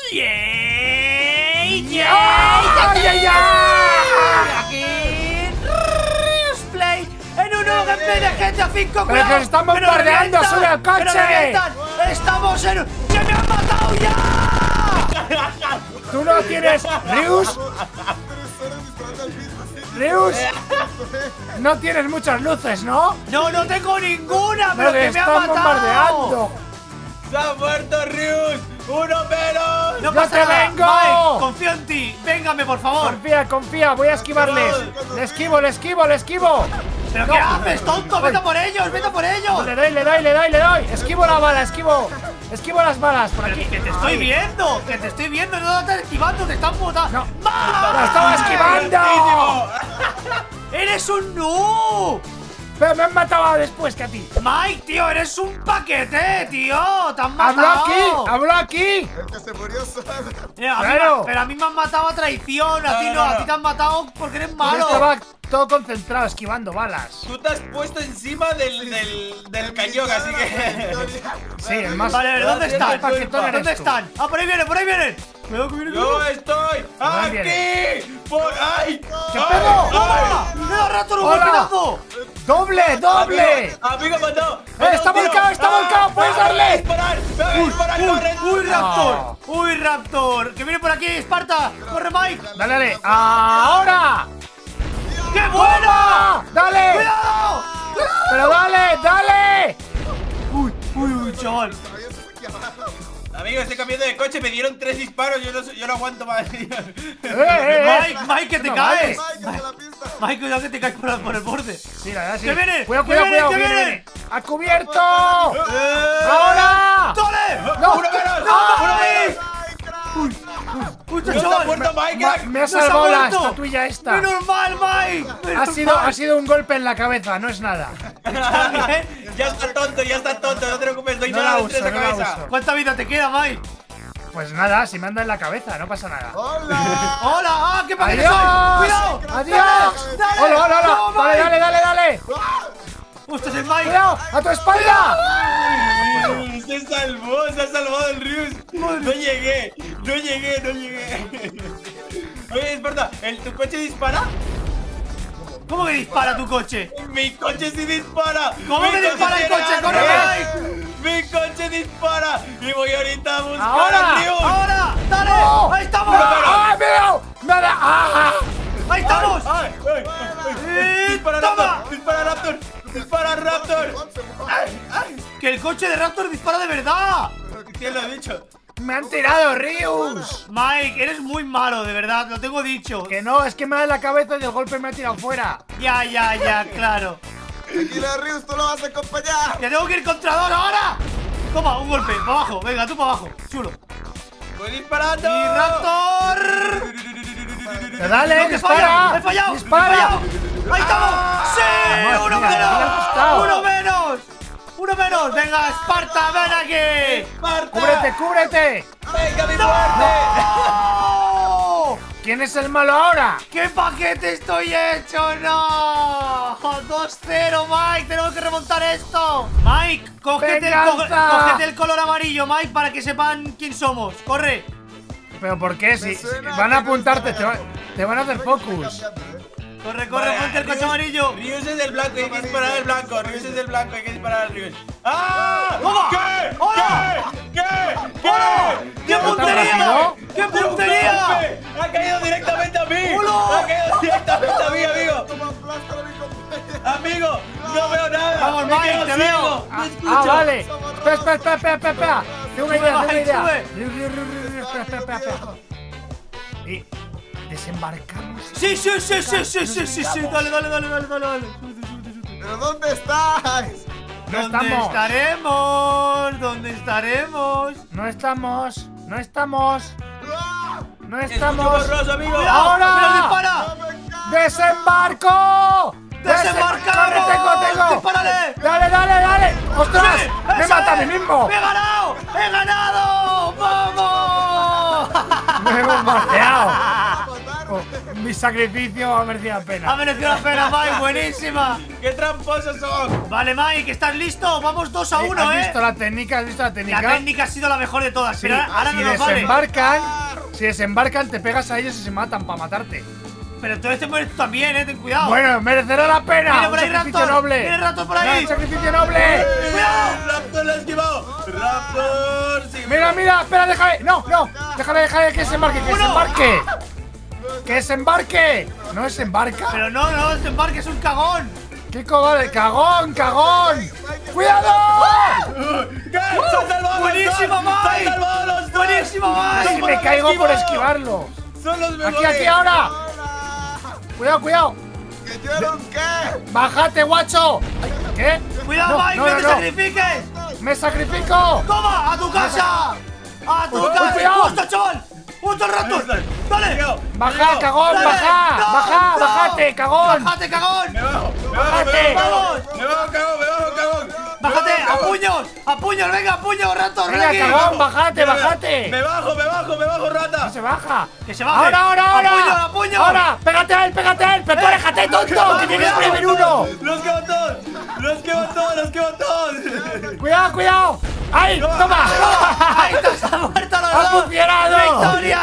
Aquí Play en un nuevo gameplay de GTA V. ¡Pero que nos están bombardeando! ¡Sube al coche! ¡Estamos en... ¡Que me han matado ya! ¡Tú no tienes... Rius, no tienes muchas luces, ¿no? No, no tengo ninguna, pero que me han están matado. bombardeando. ¡Se ha muerto Rius! ¡Uno menos! No ¡Yo pasa te nada. vengo! Mike, confío en ti. Véngame, por favor. Confía, voy a esquivarles. Le esquivo. ¿Pero No. qué haces, tonto? ¡Vete por ellos! Le doy. Esquivo la bala, esquivo las balas por Pero aquí. que te estoy viendo, no te estás esquivando, te están botando. No, ¡la estaba esquivando! ¡Eres un noob! Pero me han matado después que a ti. Mike, tío, eres un paquete, tío. Te han matado. ¡Hablo aquí! El que se murió sabe. Pero a mí me han matado a traición. A ti no, a ti te han matado porque eres Yo malo. estaba todo concentrado esquivando balas. Tú te has puesto encima del cañón, así que... Sí, el más... Vale, a ver, ¿dónde están? paquetón eres ¿Dónde tú. están? Ah, por ahí vienen. Cuidado que vienen. ¡Yo estoy viene? aquí! ¡Por ahí! ¿Qué pedo? ¡Toma! ¡Me da rato un ¡Hola! golpeazo! ¡Doble! ¡Amigo, mató! ¡Está volcado! ¡Puedes darle! ¡Disparar! ¡Corre! Raptor! ¡Uy, Raptor! ¡Que viene por aquí, Esparta! ¡Corre, Mike! ¡Dale! ¡Ahora! ¡Qué buena! ¡Dale! ¡Cuidado! ¡Pero dale! Uy, chaval. Amigo, estoy cambiando de coche, me dieron 3 disparos, yo no aguanto más. Mike, que te No, caes. Mike, en la pista. Mike, cuidado que te caes por el borde. Sí, la verdad, sí. ¡Que viene! Cuidado, ¡Que viene! viene. ¡A cubierto! ¡Ahora! ¡Dale! ¡No! ¡Uno menos! ¡No! ¡Uno menos! ¡Uy, ¡No se ha chaval! muerto Mike! Me ha ¡No se ha salvado la muerto! estatuilla esta. ¡Muy normal, Mike! Ha sido un golpe en la cabeza, no es nada. Ya está tonto, no te preocupes, doy No nada la de 3 uso, a no la cabeza. uso. ¿Cuánta vida te queda, Mike? Pues nada, si me anda en la cabeza, no pasa nada. ¡Hola! ¡Hola! ¡Ah, qué paquete soy! ¡Adiós! ¡Cuidado! ¡Adiós! ¡Dale! ¡Hola! ¡No, Mike! ¡Dale! ¡Ostras, el Mike! ¡Cuidado! ¡A tu espalda! Se ha salvado el Rius. No llegué. Oye, Esparta, ¿tu coche dispara? ¿Cómo que dispara tu coche? Mi coche sí dispara. ¿Cómo Mi que dispara el tiene coche? ¡Corre, armas. Mike! Mi coche dispara. Y voy ahorita a buscar Ahora, a Rius. ¡Ahora! ¡Dale! ¡No! ¡Ahí estamos! ¡Ah, mira! ¡Nada! ¡Ah! ¡Ahí estamos! ¡Ay! ¡Dispara ¡Toma! Raptor! ¡Dispara Raptor! ¡Que el coche de Raptor dispara de verdad! ¿Quién lo ha dicho? ¡Me han tirado, Rius! Mike, eres muy malo, de verdad, lo tengo dicho. Que no, es que me da en la cabeza y el golpe me ha tirado fuera. Ya, claro. Tranquila, Rius, tú lo vas a acompañar. ¡Que tengo que ir contra dos ahora! Toma, un golpe, para abajo, venga, tú para abajo, chulo. ¡Voy disparando! ¡Y Raptor! Pero dale, ¡No, que dispara. ¡He fallado! ¡Dispara! ¡Ahí estamos! ¡Sí! Vamos, ¡Uno mira, me ha menos! gustado. ¡Uno menos! ¡Venga, Esparta, ven aquí! ¡Esparta! ¡Cúbrete! ¡Venga, mi muerte! ¡No! ¿Quién es el malo ahora? ¡Qué paquete estoy hecho! ¡No! 2-0, Mike. Tenemos que remontar esto. Mike, cógete el color amarillo, Mike, para que sepan quién somos. ¡Corre! ¿Pero por qué? Si suena van a que no apuntarte, está- te van a hacer focus. Corre, Vale, ponte el coche Rius- amarillo. Rius es del blanco, hay que disparar al blanco. Rius es del blanco, hay que disparar al Rius. ¡Ah! ¡Toma! ¿Qué? ¡Hola! ¿Qué? ¡Hola! ¡Qué puntería! rápido? ¡Qué puntería! ¡Ha caído directamente a mí! ¡Hola! ¡Ha caído directamente a mí, amigo! Toma, aplástalo, mi compañero. ¡Amigo! ¡No veo nada! Vamos, Me Mike, quedo te ciego, veo. ¡No escucho! Ah, vale. Espera. Tengo una idea, Mike, sube. Espera. Y desembarcamos. Sí. Dale. ¿Pero dónde estáis? No ¿Dónde estamos. estaremos? ¿Dónde estaremos? No estamos. ¡Ah! ¡Escucho borroso, amigo! ¡Ahora! ¡Pero dispara! ¡Desembarco! ¡Desembarcamos! ¡Tengo! ¡Dispárale! ¡Dale! ¡Ostras! Sí, ¡Me ¡eso mata a es! mí mismo! ¡He ganado! ¡Vamos! ¡Me he bombardeado! ¡A matar! Mi sacrificio ha merecido la pena. Ha merecido la pena, Mike, buenísima. ¡Qué tramposos son! Vale, Mike, ¿estás listo? Vamos 2 a 1, ¿Has visto la técnica? ¿Has visto la técnica? La técnica ha sido la mejor de todas, Sí, pero ahora no nos vale. si desembarcan, te pegas a ellos y se matan para matarte. Pero entonces te mueres tú también, ten cuidado. Bueno, merecerá la pena. Viene Un por ahí sacrificio Raptor. noble. Viene Raptor por ahí. Un sacrificio noble. ¡Cuidado! ¡Raptor lo ha esquivado! ¡Raptor! Sí, Mira, espera, déjale. No. Déjale que se embarque, que se embarque. ¡Que desembarque! ¿No desembarca? Pero no, desembarque, es un cagón. ¡Qué cobarde! ¡Cagón! ¡Cuidado! ¿Qué? ¡Se han salvado! ¡Buenísimo, los dos! ¡Se han Mike! salvado los dos! ¡Buenísimo, Mike! ¡Casi me caigo por esquivarlo! ¡Son los mejores! ¡Aquí, ahora! ¡Cuidado! ¿Que yo qué? ¡Bájate, guacho! ¿Qué? ¡Cuidado, Mike! ¡No te sacrifiques! ¡Me sacrifico! ¡Toma! ¡A tu casa! ¡A tu Uy, casa! cuidado. ¡Justo, chaval! ¡Justo el Raptor! ¡Dale! ¡Baja, cagón! Dale. ¡Baja! No, ¡Baja! no. ¡Bájate, cagón! ¡Bájate, cagón! ¡Me bajo! ¡Bájate! ¡Vamos! ¡Me bajo, cagón! ¡Bájate! ¡A puños! ¡A puños! ¡Venga, a puños, Raptor! ¡Ven ¡Venga, aquí! cagón! ¡Bájate! ¡Me bajo, ¡No rata! se baja! ¡Que se baje! ¡Ahora! ¡A puño! ¡Ahora! ¡Pégate a él! ¡Pero tú aléjate, tonto! ¡Que tienes primer uno! ¡Los quemo todos! ¡Cuidado! ¡Ay! ¡Toma! ¡Ahí te has muerto los ¡Ha dos! funcionado! ¡Victoria!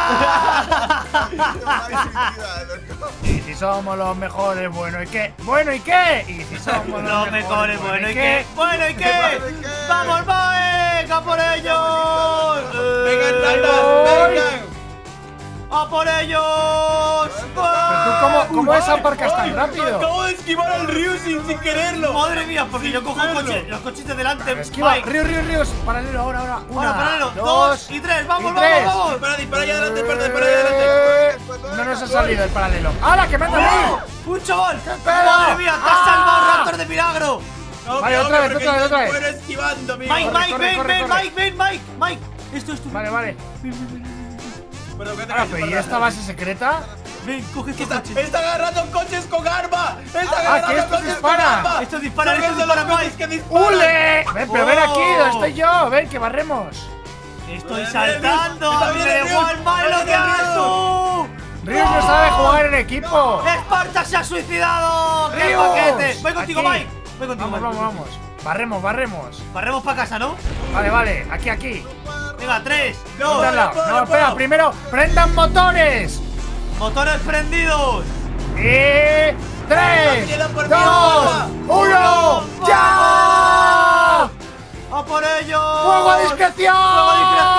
Y si somos los mejores, bueno, ¿y qué? Y si somos Los mejores, bueno, ¿y qué? ¡Bueno, y qué! ¡Vamos, Mike! ¡A por ellos! ¡Vengan, ratas! ¡Vengan! ¡A por ellos! ¿Pero tú cómo desembarcas tan rápido? Acabo de esquivar al Ryu sin quererlo. Madre mía, porque yo cojo los coches de delante. Esquiva, Mike. Ríos, paralelo, ahora. Ahora, Una, paralelo. 2 dos y 3. ¡Vamos! Dispara allá adelante, No nos ha salido el paralelo. ¡Hala, que me han dado! ¡Oh! ¡Un chaval! pedo! ¡Madre mía! ¡Te has salvado, Raptor de milagro! No, Vale, otra vez. Fuera esquivando, amigo. Mike. Mike. Esto. Vale. Pero, Pero ¿y esta base secreta? Ven, coge este coche. ¡Está agarrando coches con arma! ¡Está que agarrando estos coches disparan. con arma! Estos disparan, Son estos los disparan, coches Mike. que disparan. ¡Ule! Ven aquí, ¿dónde estoy yo? Ven, que barremos. Estoy Bien, saltando. bien, A mí me da bien, igual, bien. Mike, lo que Bien, hagas tú. Ríos no sabe jugar en equipo. ¡Esparta se ha suicidado! ¡Qué Ríos. paquete! Voy contigo, Aquí. Mike. Voy contigo, Mike. Vamos. Barremos. Barremos para casa, ¿no? Vale, aquí. Venga, 3, No, 2, No, espera, primero, prendan motores. motores prendidos. Y 3, Queda por 2, mí, 1, ¡ya! ¡A por ellos! ¡Fuego a discreción! ¡Fuego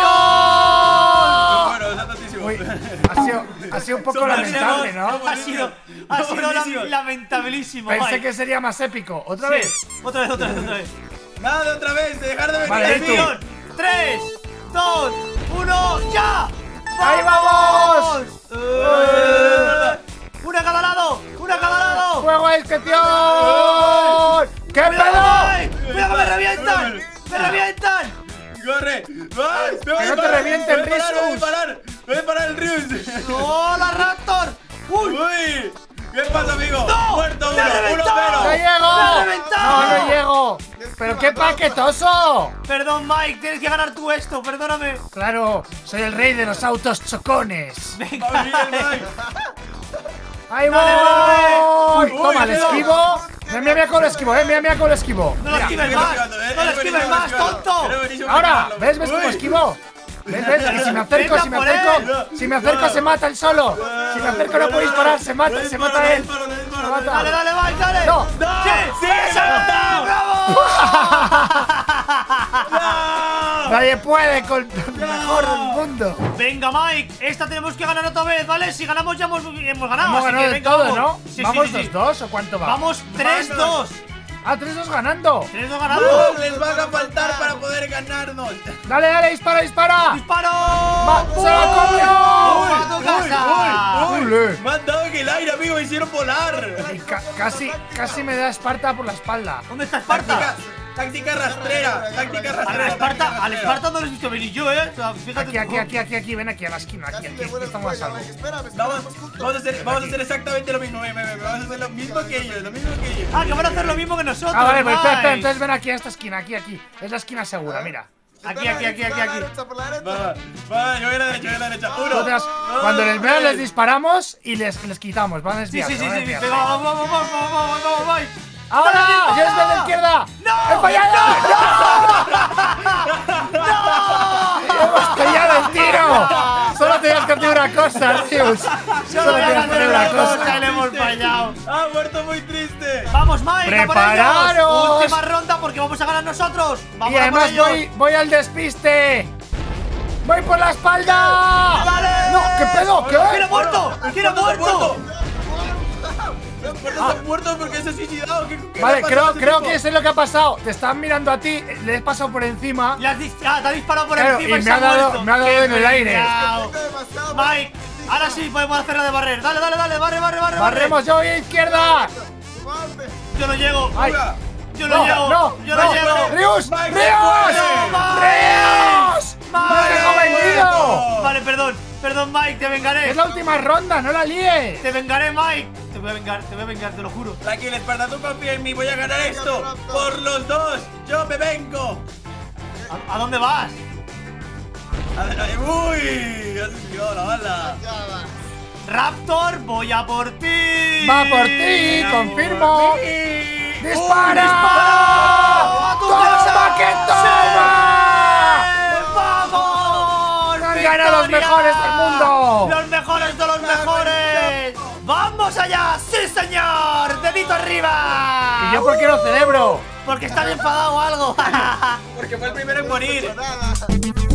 a discreción! Bueno, está tantísimo. Uy, ha sido un poco Son lamentable, ¿no? Ha sido buenísimos. lamentabilísimo. Pensé Mike. que sería más épico. ¿Otra Sí. vez? Otra vez. Nada de otra vez, dejar de venir Vale, aquí. tú. 3, 2, 1, ¡ya! ¡Ahí vamos! ¡Una a cada lado! ¡Fuego a discreción! ¡Qué ¡Cuidado, pedo! Mike! ¡Cuidado, me revientan! ¡Corre! ¡Ay! ¡Me va a Que no te disparar! revienten, ¡Me va a Risus. disparar! ¡Me va a disparar el Rius! ¡Hola, Raptor! ¡Uy! ¡Uy! ¿Qué pasa, amigo? ¡No! ¡Muerto ¡Me ha uno! reventado! ¡No ¡1-0! llego! ¡Me ha reventado! ¡No llego! ¡Pero qué paquetoso! Perdón, Mike, tienes que ganar tú esto, perdóname. Claro, soy el rey de los autos chocones. Venga, ¡Va bien, Mike! ¡Ahí Dale, voy! Uy, Toma, le cuidado. esquivo. Mira cómo lo esquivo, mira cómo lo esquivo. no lo esquives más, no lo esquives más, tonto. Ahora, ¿ves cómo esquivo? ¿Ves? Y si me acerco, Venga, si me acerco se mata él solo. Si me acerco no puedo disparar, se mata él. Dale, Mike, dale. No. ¡Sí! ¡Se ha matado! ¡Bravo! Nadie puede con el mejor del mundo. Venga, Mike, esta tenemos que ganar otra vez, ¿vale? Si ganamos ya hemos ganado. Hemos así ganado que de venga, todo, vamos. ¿no? Sí, ¿Vamos sí, sí. 2-2 o cuánto va? Vamos 3-2. Ah, 3-2 ganando. 3-2 ganando. ¡No! ¡Les van a faltar para poder ganarnos! Dale, dispara. ¡Disparo! ¡Se lo comió! ¡A tu casa! ¡Uy! Ule. ¡Me han dado en el aire, amigo! ¡Me hicieron volar! Y casi me da Esparta por la espalda. ¿Dónde está Esparta? Táctica rastrera. Al Esparta no les he visto venir yo, ¿eh? O sea, fíjate. Aquí, ven aquí a la esquina, aquí estamos a salvo. Vamos a hacer exactamente lo mismo. Vamos a hacer lo mismo que ellos. Ah, que van a hacer lo mismo que nosotros. Ah, vale, pues espera, Mike. entonces ven aquí a esta esquina, aquí. Es la esquina segura, mira. Aquí. Por la derecha. Va, yo voy a la derecha. Uno. Nosotras, cuando les vean, les disparamos y les quitamos. Van a Sí, desviarse. sí, van a sí. desviarse. Venga, vamos, Mike. ¡Ahora! ¡Yo desde la izquierda! ¡No! ¡He fallado! ¡Hemos pillado el tiro! Solo tenías que hacer una cosa, Rius. Solo tenías que hacer una cosa. y le hemos fallado. Ah, muerto muy triste. Vamos, Mike, a por ¡Prepararos! ellos. Última ronda porque vamos a ganar nosotros. Vamos Y a por además ellos. voy al despiste. ¡Voy por la espalda! ¡Vale! ¡No! ¿Qué pedo? ¿Quién ha ¿Qué? muerto? ¿Quién ha muerto? Los puertos están muertos porque se ha suicidado. ¿Qué Vale, le ha pasado a ese creo tipo? que sé lo que ha pasado. Te están mirando a ti, le he pasado por encima. Te ha disparado por Claro, encima y y me se ha ha dado- muerto. me ha dado ¡Qué en el aire! pringao! Demasiado. Mike, ahora sí podemos hacerlo de barrer. Dale, barre. ¡Barremos! ¡Yo voy a izquierda! Suave. Yo no llego. ¡Ay! Yo no llego. Yo no llego. ¡Rius! Mike, ¡Rius! no, ¡Rius! ¡Me dejo vendido! Vale, perdón, Mike, te vengaré. Es la última ronda, no la líes. Te vengaré, Mike. Te voy a vengar, te lo juro. Tranquilo, Espartano, confía en mí. Voy a ganar esto. Por los dos. Yo me vengo. ¿A dónde vas? Uy, has desviado la bala. Ya va. Raptor, voy a por ti. Va por ti, confirmo. ¡Dispara! ¡A tu casa! ¡Toma que toma! ¡Vamos! ¡Han ganado los mejores del mundo! ¡Los mejores de los mejores! ¡Vamos allá! ¡Sí, señor! ¡Dedito arriba! ¿Y yo por qué no celebro? Porque estás enfadado o algo. Porque fue el primero en morir. Nada.